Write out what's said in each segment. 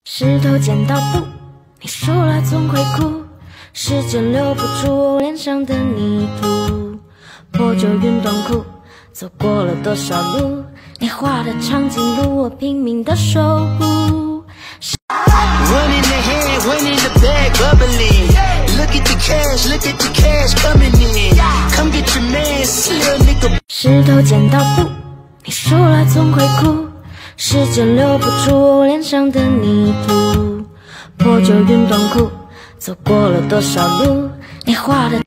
石头剪刀布，你输了总会哭，时间留不住脸上的泥土。破旧运动裤，走过了多少路，你画的长颈鹿，我拼命的守护。 One in the head, one in the bag, bubbling. Look at the cash, look at the cash coming in. Come get your man, little nigga. 石头剪刀布，你输了总会哭，时间留不住脸上的泥土。破旧运动裤，走过了多少路，你画的。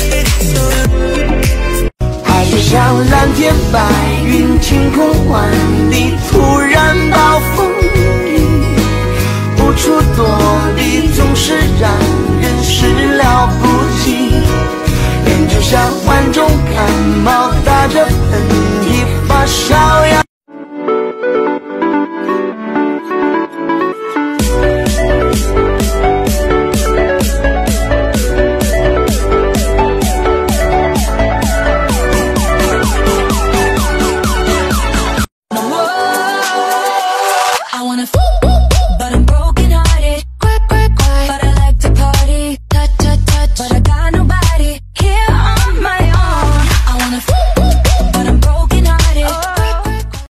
海就像蓝天白云晴空万